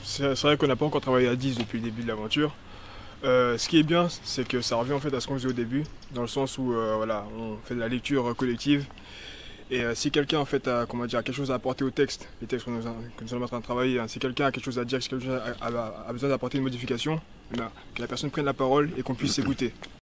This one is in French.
C'est vrai qu'on n'a pas encore travaillé à 10 depuis le début de l'aventure. Ce qui est bien, c'est que ça revient en fait à ce qu'on faisait au début, dans le sens où voilà, on fait de la lecture collective. Et si quelqu'un en fait a, comment dire, quelque chose à apporter au texte, les textes que nous sommes en train de travailler, hein, si quelqu'un a quelque chose à dire, si quelqu'un a besoin d'apporter une modification, eh bien, que la personne prenne la parole et qu'on puisse s'écouter.